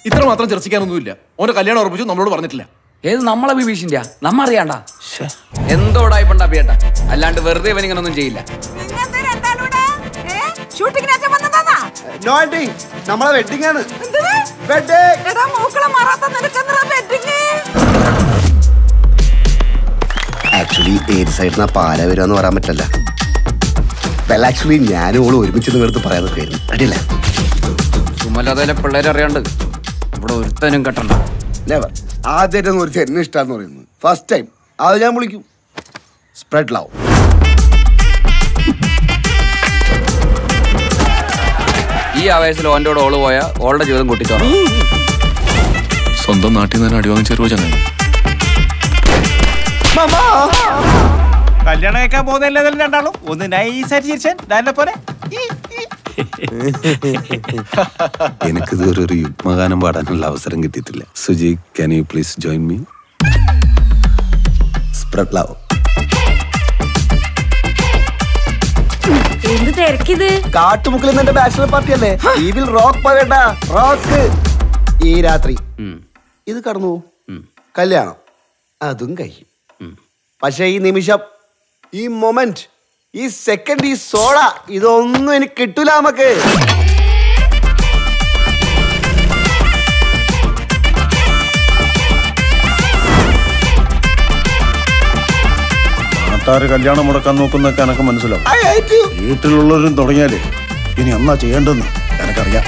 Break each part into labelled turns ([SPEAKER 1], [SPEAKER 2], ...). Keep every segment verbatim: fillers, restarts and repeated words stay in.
[SPEAKER 1] ഇത്ര മാത്രം ചർച്ചിക്കാനൊന്നുമില്ല. ഓന്റെ കല്യാണം ഉറപ്പിച്ചു, നമ്മളോട് പറഞ്ഞിട്ടില്ല.
[SPEAKER 2] ഏത് നമ്മളെ ബിഭീഷിന്റെ നമ്മ അറിയാണ്ട എന്തോടായിപ്പണ്ട അഭിയേട്ട, അല്ലാണ്ട് വെറുതെ ഇവൻ ഇങ്ങനൊന്നും ചെയ്യില്ല.
[SPEAKER 3] നമ്മളെ വെഡിങ് ആണ്. ആക്ച്വലി ഏത് സൈഡിൽ പാല വരുമെന്ന് പറയാൻ പറ്റില്ല. വെൽ ആക്ച്വലി ഞാനും ഓള് ഒരുമിച്ച് നിങ്ങളടുത്ത് പറയാൻ നിൽക്കായിരുന്നു. റെഡിയല്ലേ?
[SPEAKER 2] സുമലതയിലെ പിള്ളേരെ അറിയാണ്ട് ഇവിടെ ഒരുത്തനും കെട്ടണ്ട.
[SPEAKER 3] നെവർ. ആദ്യമായിട്ടൊന്നും ഒരു എന്നെ ഇഷ്ടാന്ന് പറയുന്നത് ഫസ്റ്റ് ടൈം. അത് ഞാൻ വിളിക്കും സ്പ്രെഡ് ലവ്.
[SPEAKER 2] ഈ ആവേശത്തിൽ ഓൻ്റെ ഓള് പോയ ഓളുടെ ജീവിതം കൂട്ടിച്ചോ.
[SPEAKER 1] സ്വന്തം നാട്ടിൽ നിന്ന് അടി വാങ്ങിച്ചേരുവോ ചങ്ങായി?
[SPEAKER 4] കല്യാണം കേൾക്കാൻ പോകുന്നില്ല രണ്ടാളും ഒന്ന് നൈസായിട്ട് ചിരിച്ചാൻ പോലെ.
[SPEAKER 5] എനിക്കിതുവരെ ഒരു യുഗ്മഗാനം പാടാനുള്ള അവസരം കിട്ടിയിട്ടില്ല. Suji, can you please join me? Spread love.
[SPEAKER 6] എന്ത് തിരക്കിത്?
[SPEAKER 3] കാട്ടുമുക്കിൽ നിന്ന് എന്റെ ബാച്ചിലർ പാർട്ടി അല്ലേ? ഈ വിൽ റോക്ക് പറയണ്ട, റോക്ക്. ഈ രാത്രി ഇത് കടന്നു കല്യാണം അതും കഴിയും. പക്ഷെ ഈ നിമിഷം, ഈ മൊമെന്റ്, ഈ സെക്കൻഡ്, ഈ സോഡ, ഇതൊന്നും എനിക്ക് കിട്ടൂല. നമുക്ക്
[SPEAKER 5] നാട്ടാര് കല്യാണം മുടക്കാൻ നോക്കുന്നൊക്കെ എനക്ക് മനസ്സിലാവും. വീട്ടിലുള്ളവരും തുടങ്ങിയാലേ ഇനി എന്നാ ചെയ്യേണ്ടെന്ന് എനക്കറിയാം.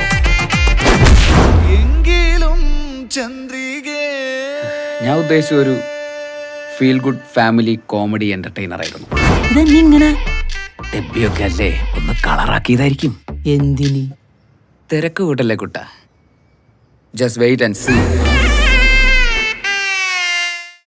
[SPEAKER 2] ഞാൻ ഉദ്ദേശിച്ച ഒരു feel good family comedy entertainer ആയിരുന്നു.
[SPEAKER 6] ഇതെന്നിങ്ങനെ
[SPEAKER 2] ഡെബ്ബിയൊക്കെ അല്ലേ, ഒന്ന് കളറാക്കിയതായിരിക്കും.
[SPEAKER 6] എന്തിന്?
[SPEAKER 2] തിരക്ക് കൂട്ടല്ലേ കുട്ട. Just wait and see.